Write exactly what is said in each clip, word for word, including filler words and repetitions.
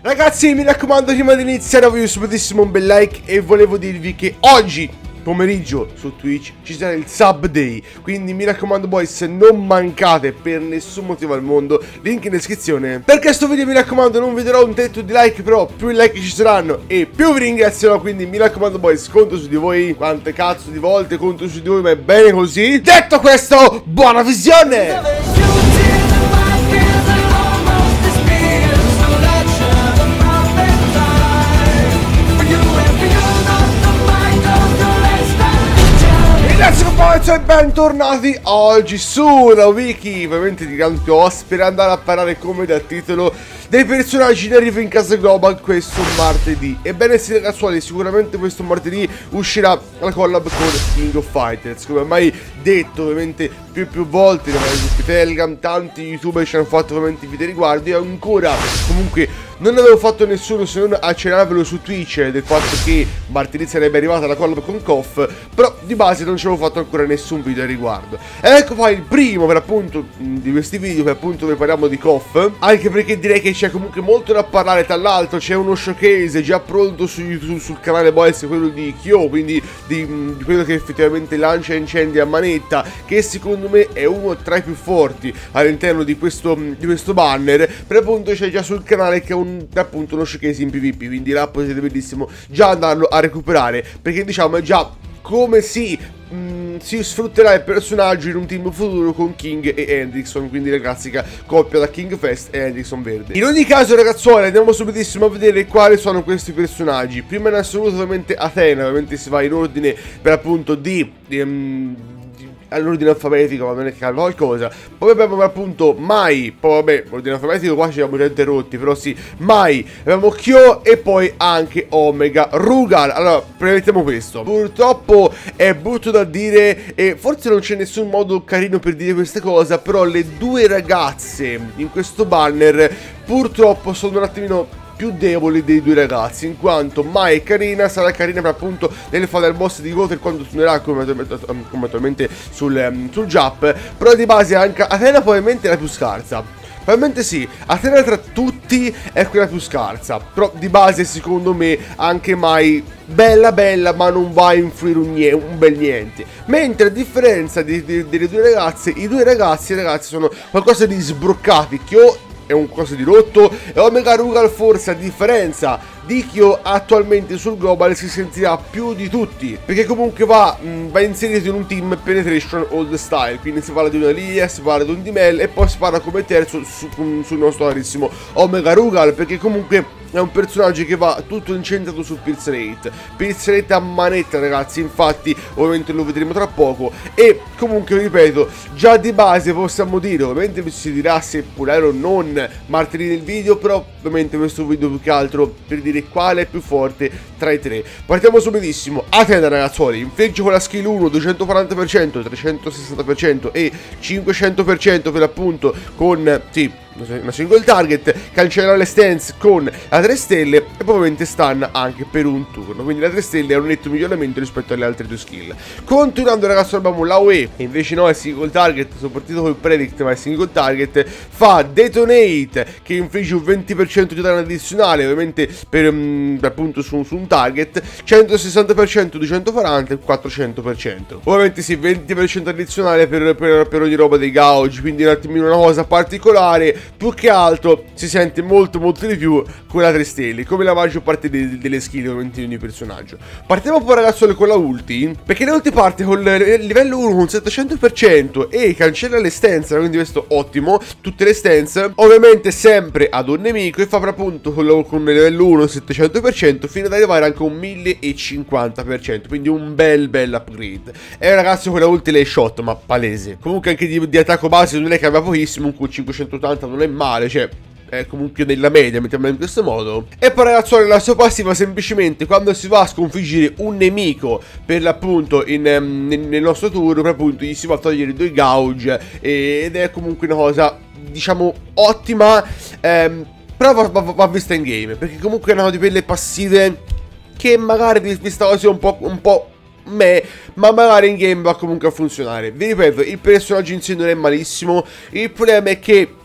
Ragazzi, mi raccomando, prima di iniziare voglio subitissimo un bel like e volevo dirvi che oggi pomeriggio su Twitch ci sarà il Sub Day, quindi mi raccomando boys, non mancate per nessun motivo al mondo, link in descrizione. Per questo video mi raccomando non vi darò un tetto di like, però più i like ci saranno e più vi ringrazierò, quindi mi raccomando boys, conto su di voi. Quante cazzo di volte conto su di voi, ma è bene così. Detto questo, buona visione! Ragazzi, e bentornati oggi su una wiki veramente di grande host per andare a parlare, come dal titolo, dei personaggi in arrivo in casa global questo martedì. Ebbene sì ragazzuoli, sicuramente questo martedì uscirà la collab con King of Fighters, come ormai detto ovviamente più e più volte nei vari gruppi Telegram, tanti youtuber ci hanno fatto ovviamente video riguardo. Io ancora comunque non avevo fatto nessuno se non accennarvelo su Twitch del fatto che martedì sarebbe arrivata la collab con Koff, però di base non ci avevo fatto ancora nessun video a riguardo. Ed ecco qua il primo per appunto di questi video, per appunto dove parliamo di Koff, anche perché direi che c'è comunque molto da parlare. Tra l'altro c'è uno showcase già pronto su YouTube, sul canale boys, quello di Kyo, quindi di, di quello che effettivamente lancia incendi a manetta, che secondo me è uno tra i più forti all'interno di questo, di questo banner. Per appunto c'è già sul canale che è un, appunto uno showcase in PvP, quindi là potete benissimo già andarlo a recuperare, perché diciamo è già come si, mh, si sfrutterà il personaggio in un team futuro con King e Hendrickson, quindi la classica coppia da King Fest e Hendrickson verde. In ogni caso ragazzuoli, andiamo subitissimo a vedere quali sono questi personaggi. Prima in assoluto ovviamente Athena, ovviamente si va in ordine per appunto di... di um, all'ordine alfabetico, ma non è che cambia qualcosa. Poi abbiamo appunto Mai, poi vabbè, l'ordine alfabetico qua ci siamo già interrotti, però sì, Mai, abbiamo Kyo e poi anche Omega. Rugal, allora, premettiamo questo, purtroppo è brutto da dire e forse non c'è nessun modo carino per dire queste cose, però le due ragazze in questo banner purtroppo sono un attimino più deboli dei due ragazzi, in quanto Mai è carina, sarà carina per appunto nelle fase del boss di Gother quando tornerà come, come attualmente sul, um, sul Jump, però di base anche Athena probabilmente è la più scarsa. Probabilmente sì, Athena tra tutti è quella più scarsa, però di base secondo me anche Mai bella bella, ma non va a influire un, un bel niente. Mentre a differenza di, di, delle due ragazze, i due ragazzi ragazzi sono qualcosa di sbroccati. Kyo è un qualcosa di rotto e Omega Rugal forse a differenza di Kyo attualmente sul global si sentirà più di tutti, perché comunque va, mh, va inserito in un team penetration old style, quindi si parla di una Lilia, si parla di un Dimel e poi si parla come terzo su, sul nostro carissimo Omega Rugal, perché comunque è un personaggio che va tutto incentrato sul Pierce Rate, Pierce Rate a manetta ragazzi, infatti ovviamente lo vedremo tra poco. E comunque ripeto, già di base possiamo dire, ovviamente si dirà se pulare o non martedì nel video, però ovviamente questo video più che altro per dire quale è più forte tra i tre. Partiamo subitissimo. Athena ragazzuoli, infligge con la skill uno duecentoquaranta per cento, trecentosessanta per cento e cinquecento per cento per l'appunto con, sì, una single target, cancella le stance con la tre stelle e probabilmente stun anche per un turno, quindi la tre stelle è un netto miglioramento rispetto alle altre due skill. Continuando ragazzi abbiamo la U E, che invece no è single target, sono partito col predict ma è single target, fa detonate che infligge un venti per cento di danno addizionale ovviamente per, um, appunto su, su un target, centosessanta per cento, duecentoquaranta e quattrocento per cento, ovviamente sì, venti per cento addizionale per, per, per ogni roba dei gauge, quindi un attimino una cosa particolare. Più che altro si sente molto molto di più con la tre stelle, come la maggior parte de delle skill ovviamente di ogni personaggio. Partiamo poi ragazzi con la ulti, perché la ulti parte con il livello uno con settecento per cento e cancella le stance, quindi questo ottimo, tutte le stance, ovviamente sempre ad un nemico, e fa per appunto con, lo, con il livello uno settecento per cento fino ad arrivare anche a un millecinquanta per cento, quindi un bel bel upgrade. E ragazzi con la ulti le shot, ma palese. Comunque anche di, di attacco base non è che aveva pochissimo, un cinquecentottanta non è male, cioè è comunque nella media, mettiamola in questo modo. E poi ragazzuoli la sua passiva semplicemente quando si va a sconfiggere un nemico per l'appunto in, um, nel, nel nostro turno, per appunto gli si va a togliere due gauge, ed è comunque una cosa diciamo ottima, ehm, però va, va, va vista in game, perché comunque è una di quelle passive che magari vista così un po', un po' me, ma magari in game va comunque a funzionare. Vi ripeto, il personaggio in sé non è malissimo, il problema è che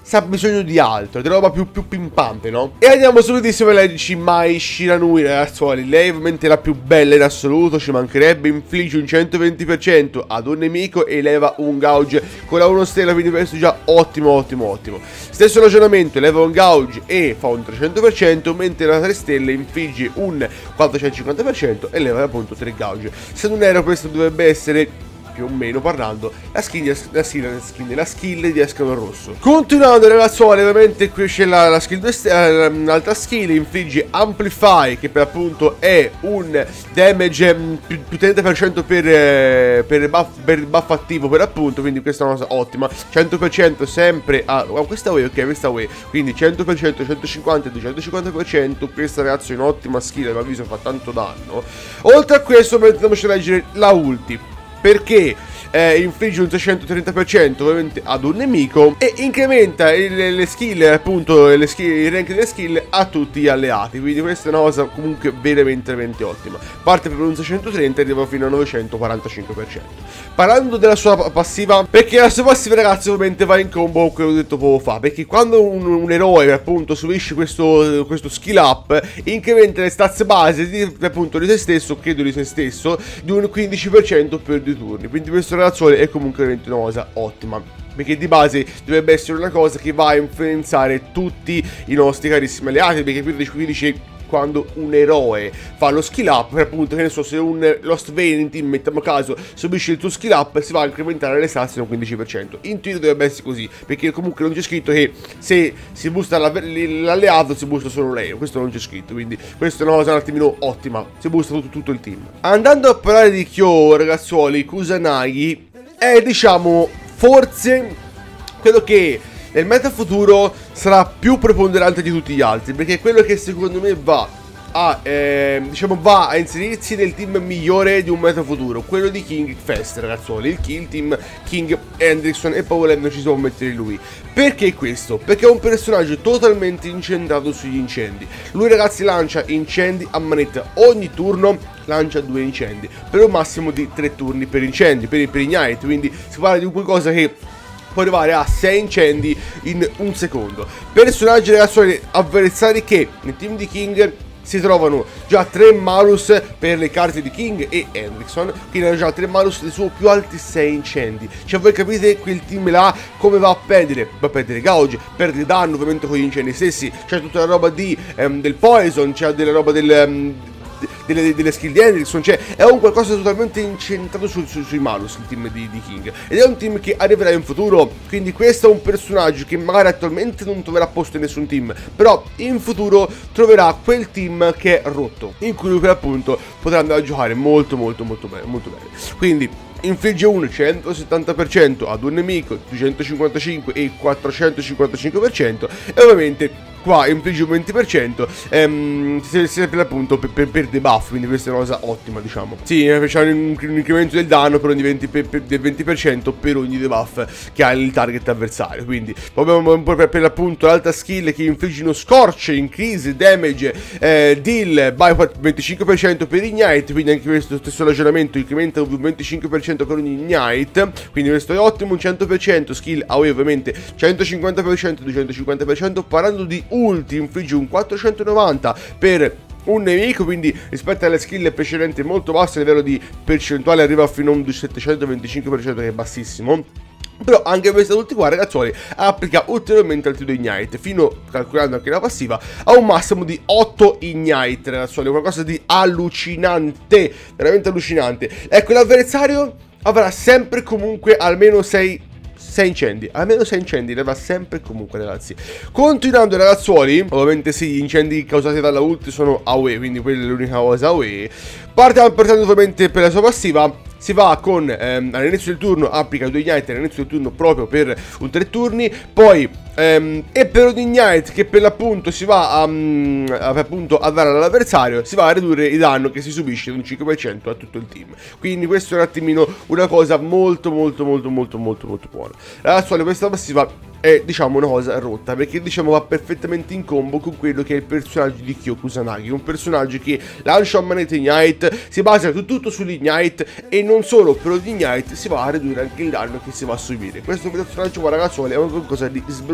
sa bisogno di altro, di roba più, più pimpante, no? E andiamo subitissimo a leggerci Mai Shiranui, ragazzuoli. Lei ovviamente è la più bella in assoluto, ci mancherebbe. Infligge un centoventi per cento ad un nemico e leva un gauge con la uno stella, quindi questo già ottimo, ottimo, ottimo. Stesso ragionamento, leva un gauge e fa un trecento per cento, mentre la tre stelle infligge un quattrocentocinquanta per cento e leva appunto tre gauge. Se non era, questo dovrebbe essere, più o meno parlando, la skill, la skill, la skill, la skill di Escalon Rosso. Continuando, ragazzuoli, ovviamente qui c'è la, la skill, l'altra skill, infligge Amplify, che per appunto è un damage più, più trenta per cento per, eh, per, buff, per buff attivo per appunto, quindi questa è una cosa ottima. Cento per cento sempre a... Oh, questa way, ok, questa way, quindi cento per cento, centocinquanta e duecentocinquanta per cento, questa ragazzi è un'ottima skill, a mio avviso fa tanto danno. Oltre a questo, andiamo a leggere la ulti, perché eh, infligge un trecentotrentamila per cento ovviamente ad un nemico e incrementa il, le skill, appunto le skill, il rank delle skill a tutti gli alleati, quindi questa è una cosa comunque veramente veramente ottima. Parte per un seicentotrenta e arriva fino a novecentoquarantacinque per cento. Parlando della sua passiva, perché la sua passiva, ragazzi, ovviamente va in combo con quello che ho detto poco fa, perché quando un, un eroe appunto subisce questo, questo skill up, incrementa le stats base di, appunto di se stesso, credo di se stesso, di un quindici per cento per due turni, quindi questo ragazzuolo è comunque veramente una cosa ottima, perché di base dovrebbe essere una cosa che va a influenzare tutti i nostri carissimi alleati, perché qui dice quando un eroe fa lo skill up, per appunto, che ne so, se un Lost Vein in team, mettiamo caso, subisce il tuo skill up, si va a incrementare le stats un quindici per cento. In teoria dovrebbe essere così, perché comunque non c'è scritto che se si boosta l'alleato si boosta solo lei, questo non c'è scritto, quindi questa è una cosa un attimino ottima, si boosta tutto, tutto il team. Andando a parlare di Kyo, ragazzuoli, Kusanagi è, diciamo, forse quello che nel meta futuro sarà più preponderante di tutti gli altri, perché è quello che secondo me va a, eh, diciamo, va a inserirsi nel team migliore di un meta futuro, quello di King Fest, ragazzuoli, il kill team King Hendrickson, e poi volendo ci si può mettere lui. Perché questo? Perché è un personaggio totalmente incentrato sugli incendi. Lui, ragazzi, lancia incendi a manetta, ogni turno lancia due incendi, per un massimo di tre turni per incendi, per, per ignite, quindi si parla di qualcosa che può arrivare a sei incendi in un secondo. Personaggi, ragazzi, avversari che nel team di King si trovano già tre malus per le carte di King e Hendrickson, quindi hanno già tre malus dei suoi più alti sei incendi. Cioè voi capite quel team là come va a perdere? Va a perdere gauge, perde danno ovviamente con gli incendi stessi, c'è tutta la roba di, um, del poison, c'è della roba del... Um, Delle, delle skill di Hendrickson, cioè è un qualcosa totalmente incentrato su, su, sui malus, il team di, di King, ed è un team che arriverà in futuro, quindi questo è un personaggio che magari attualmente non troverà posto in nessun team, però in futuro troverà quel team che è rotto, in cui lui per appunto potrà andare a giocare molto molto molto bene, molto bene. Quindi infligge un centosettanta per cento ad un nemico, duecentocinquantacinque e quattrocentocinquantacinque per cento, e ovviamente qua infligge un venti per cento, ehm, sempre appunto per, per, per debuff, quindi questa è una cosa ottima, diciamo. Sì, c'è un, un incremento del danno però di venti per, per, del venti per cento per ogni debuff che ha il target avversario, quindi poi abbiamo un po' per, per appunto l'altra skill che infligge uno scorch, increase, damage, eh, deal, by venticinque per cento per ignite, quindi anche questo stesso ragionamento incrementa un venticinque per cento per ogni ignite, quindi questo è ottimo, un cento per cento, skill A O E ovviamente centocinquanta per cento, duecentocinquanta per cento, parlando di ulti infligge un quattrocentonovanta per un nemico, quindi rispetto alle skill precedenti molto basso, a livello di percentuale arriva fino a un settecentoventicinque per cento che è bassissimo. Però anche questa ulti qua, ragazzuoli, applica ulteriormente altri due ignite, fino, calcolando anche la passiva, a un massimo di otto ignite, ragazzuoli, qualcosa di allucinante, veramente allucinante. Ecco, l'avversario avrà sempre comunque almeno sei incendi, almeno sei incendi, ne va sempre comunque, ragazzi. Continuando, ragazzuoli, ovviamente sì, gli incendi causati dalla ult sono A O E, quindi quella è l'unica cosa A O E. Partiamo partendo ovviamente per la sua passiva. Si va con, ehm, all'inizio del turno applica due ignite all'inizio del turno proprio per un tre turni, poi ehm, e per un ignite che per l'appunto si va a, um, a, appunto a dare all'avversario, si va a ridurre il danno che si subisce di un cinque per cento a tutto il team. Quindi questo è un attimino una cosa molto molto molto molto molto molto buona. Ragazzi, questa passiva è, diciamo, una cosa rotta, perché diciamo va perfettamente in combo con quello che è il personaggio di Kyo Kusanagi, un personaggio che lancia a manetta ignite, si basa tutto sull'ignite e non solo, per l'ignite si va a ridurre anche il danno che si va a subire. Questo personaggio qua, ragazzuoli, è una cosa di sbloccare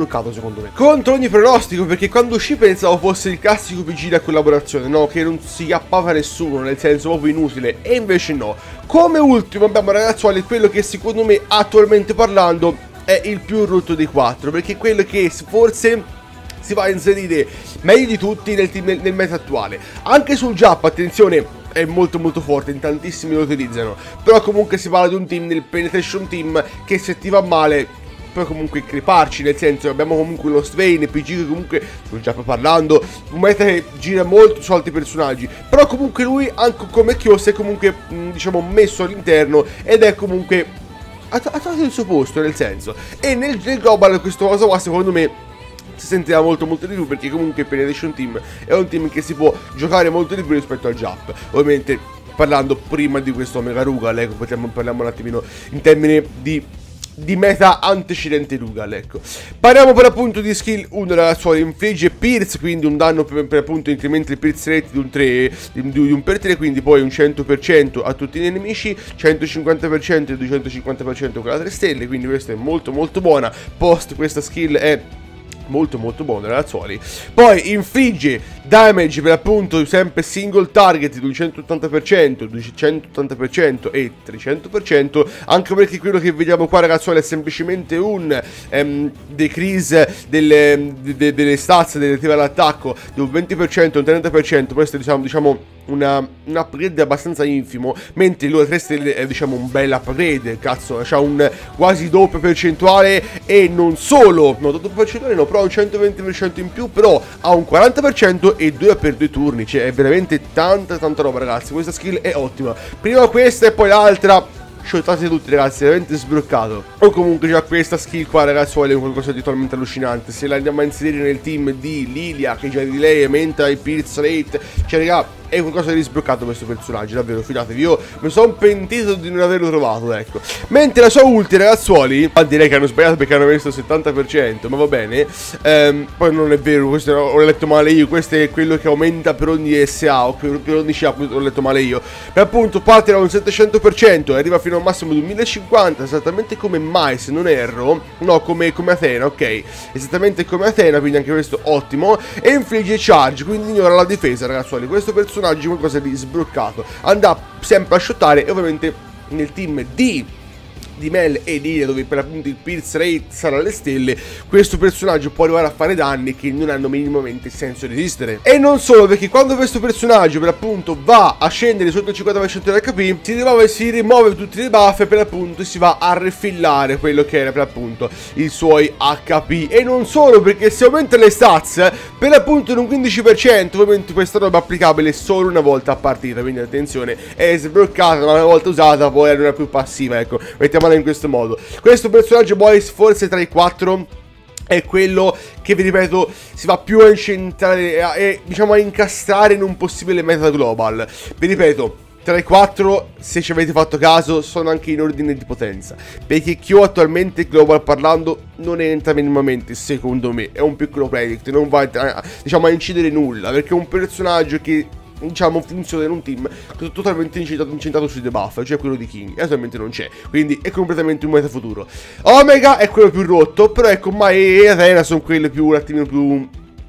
sbloccato secondo me. Contro ogni pronostico, perché quando uscì pensavo fosse il classico P G da collaborazione, no? Che non si chiappava nessuno, nel senso proprio inutile, e invece no. Come ultimo abbiamo ragazzuoli quello che secondo me attualmente parlando è il più rotto dei quattro, perché è quello che forse si va a inserire meglio di tutti nel, team, nel, nel meta attuale. Anche sul Jap, attenzione, è molto molto forte, in tantissimi lo utilizzano, però comunque si parla di un team, nel Penetration Team, che se ti va male puoi comunque creparci, nel senso abbiamo comunque lo Swain, P G che comunque, sul Jap parlando, un meta che gira molto su altri personaggi, però comunque lui anche come Kyo si è comunque mh, diciamo messo all'interno ed è comunque ha trovato il suo posto, nel senso, e nel, nel global questa cosa qua secondo me si sentirà molto molto di più, perché comunque il Penetration Team è un team che si può giocare molto di più rispetto al Jap. Ovviamente parlando prima di questo Omega Rugal, ecco, potremmo parliamo un attimino in termini di, di meta antecedente Rugal, ecco. Parliamo per appunto di skill uno, ragazzuoli, infligge Pierce, quindi un danno per, per appunto incrementa il Pierce rate di un tre, di, di un per tre, quindi poi un cento per cento a tutti i nemici, centocinquanta per cento e duecentocinquanta per cento con la tre stelle, quindi questa è molto molto buona. Post questa skill è molto molto buono, ragazzuoli. Poi infligge damage per appunto sempre single target di centottanta per cento, duecentottanta per cento e trecento per cento, anche perché quello che vediamo qua, ragazzuoli, è semplicemente un um, decrease delle, de, delle stats relative all'attacco di un venti per cento e un trenta per cento. Questo è diciamo, diciamo una, un upgrade abbastanza infimo, mentre lui a tre stelle è diciamo un bel upgrade, cazzo, c'ha un quasi doppio percentuale, e non solo, no, doppio percentuale no, però un centoventi per cento in più, però ha un quaranta per cento e due per due turni, cioè è veramente tanta tanta roba, ragazzi. Questa skill è ottima. Prima questa e poi l'altra, shottate tutti, ragazzi, veramente sbloccato. O comunque già questa skill qua, ragazzuoli, è qualcosa di totalmente allucinante. Se la andiamo a inserire nel team di Lilia, che già di lei aumenta il Pierce rate, cioè raga, è qualcosa di sbloccato questo personaggio, davvero, fidatevi, io mi sono pentito di non averlo trovato, ecco. Mentre la sua ulti, ragazzuoli, ah, direi che hanno sbagliato perché hanno messo il settanta per cento, ma va bene. ehm, Poi non è vero, questo ho letto male io, questo è quello che aumenta per ogni S A o per, per ogni C A, ho letto male io. Per appunto parte da un settecento per cento e arriva fino a un massimo di un millecinquanta, esattamente come Mai, se non erro, no, come, come Athena, ok, esattamente come Athena, quindi anche questo ottimo. E infligge charge, quindi ignora la difesa, ragazzuoli. Questo personaggio qualcosa di sbloccato, andrà sempre a shottare, e ovviamente nel team di di Mel e di Lilia, dove per appunto il Pierce rate sarà alle stelle, questo personaggio può arrivare a fare danni che non hanno minimamente senso di esistere. E non solo, perché quando questo personaggio per appunto va a scendere sotto il cinquanta per cento dell'H P, si rimuove, si rimuove tutti i debuff e per appunto si va a refillare quello che era per appunto i suoi H P. E non solo, perché se aumenta le stats per appunto in un quindici per cento, ovviamente questa roba è applicabile solo una volta a partita, quindi attenzione, è sbloccata, ma una volta usata poi non è più passiva, ecco, mettiamola in questo modo. Questo personaggio, boys, forse tra i quattro è quello che, vi ripeto, si va più a incentrare e diciamo a incastrare in un possibile meta global. Vi ripeto, tra i quattro, se ci avete fatto caso, sono anche in ordine di potenza, perché Kyo attualmente, global parlando, non entra minimamente, secondo me. È un piccolo predict, non va a, diciamo, a incidere nulla, perché è un personaggio che diciamo funziona in un team totalmente incentrato, incentrato sui debuff, cioè quello di King, e attualmente non c'è, quindi è completamente un meta futuro. Omega è quello più rotto, però ecco, Mai e Athena sono quelle più un attimino più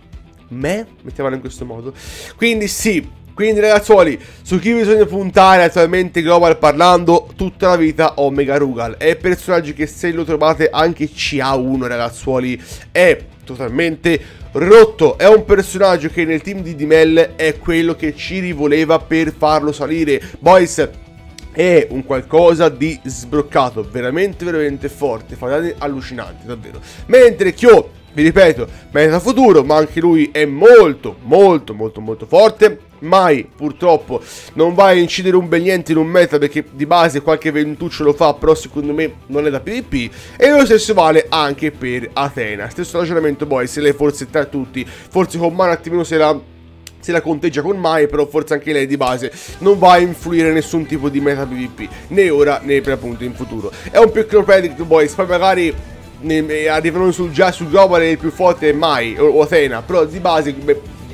me, mettiamola in questo modo. Quindi sì, quindi ragazzuoli, su chi bisogna puntare attualmente global parlando tutta la vita, Omega Rugal è personaggio che, se lo trovate anche C A uno, ragazzuoli, è totalmente rotto. È un personaggio che nel team di Dimel è quello che ci rivoleva per farlo salire, boys. È un qualcosa di sbloccato, veramente veramente forte, fa danni allucinanti, davvero. Mentre Kyo, vi ripeto, meta futuro, ma anche lui è molto molto molto molto forte. Mai purtroppo non va a incidere un bel niente in un meta, perché di base qualche ventuccio lo fa, però secondo me non è da PvP. E lo stesso vale anche per Athena, stesso ragionamento, poi se lei forse tra tutti, forse con Mai un attimino se la se la conteggia con Mai, però forse anche lei di base non va a influire nessun tipo di meta PvP, né ora né per appunto in futuro. È un piccolo predict, boys, poi magari ne, arrivano sul già sul global il più forte è Mai o, o Athena, però di base beh,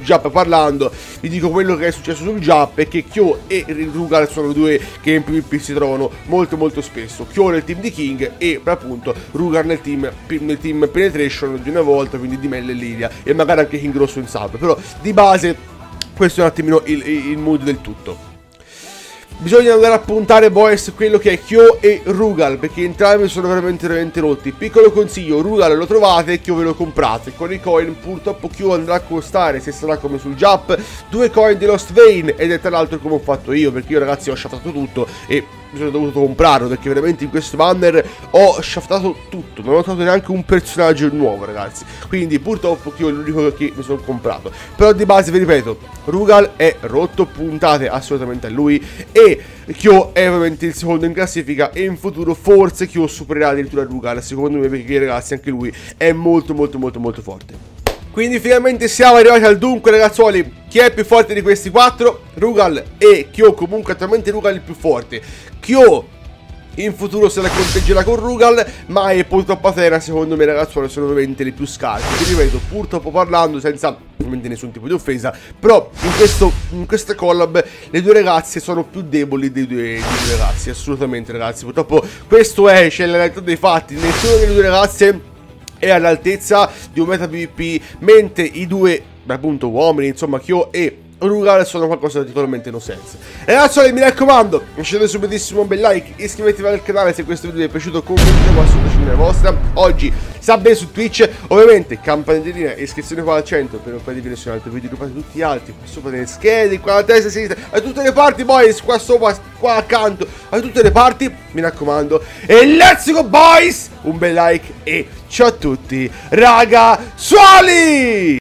Jap parlando, vi dico quello che è successo sul Jap e che Kyo e Rugal sono due che in PvP si trovano molto molto spesso. Kyo nel team di King e per appunto Rugal nel team, nel team Penetration di una volta, quindi di Mel e Lilia, e magari anche King Rosso in sub, però di base questo è un attimino il, il mood del tutto. Bisogna andare a puntare, boys, quello che è Kyo e Rugal, perché entrambi sono veramente veramente rotti. Piccolo consiglio, Rugal lo trovate e Kyo ve lo comprate. Con i coin purtroppo Kyo andrà a costare, se sarà come sul Jap, due coin di Lost Vein, ed è tra l'altro come ho fatto io, perché io ragazzi ho shaftato tutto e mi sono dovuto comprarlo, perché veramente in questo banner ho shaftato tutto, non ho trovato neanche un personaggio nuovo ragazzi, quindi purtroppo Kyo è l'unico che mi sono comprato. Però di base vi ripeto, Rugal è rotto, puntate assolutamente a lui, e Kyo è ovviamente il secondo in classifica, e in futuro forse Kyo supererà addirittura Rugal, secondo me, perché ragazzi anche lui è molto molto molto molto forte. Quindi finalmente siamo arrivati al dunque ragazzuoli. Chi è più forte di questi quattro? Rugal e Kyo. Comunque attualmente Rugal è il più forte. Kyo in futuro se la conteggerà con Rugal, ma e purtroppo Athena secondo me ragazzuoli sono ovviamente le più scarse. Vi ripeto, purtroppo parlando, senza ovviamente nessun tipo di offesa, però in, questo, in questa collab le due ragazze sono più deboli dei due, dei due ragazzi, assolutamente ragazzi. Purtroppo questo è, c'è la realtà dei fatti, nessuna delle due ragazze è all'altezza di un meta PvP, mentre i due appunto uomini, insomma Kyo e Rugal, sono qualcosa di totalmente no sense. Ragazzi, mi raccomando, lasciate subitissimo un bel like, iscrivetevi al canale se questo video vi è piaciuto, commentate qua sotto c'è la vostra. Oggi sub su Twitch, ovviamente campanellina e iscrizione qua al centro per non perdere nessun altro video, rubate tutti gli altri qua sopra nelle schede, qua a destra, a sinistra, a tutte le parti, boys, qua sopra, qua accanto, a tutte le parti, mi raccomando. E let's go boys! Un bel like e ciao a tutti, ragazzuoli!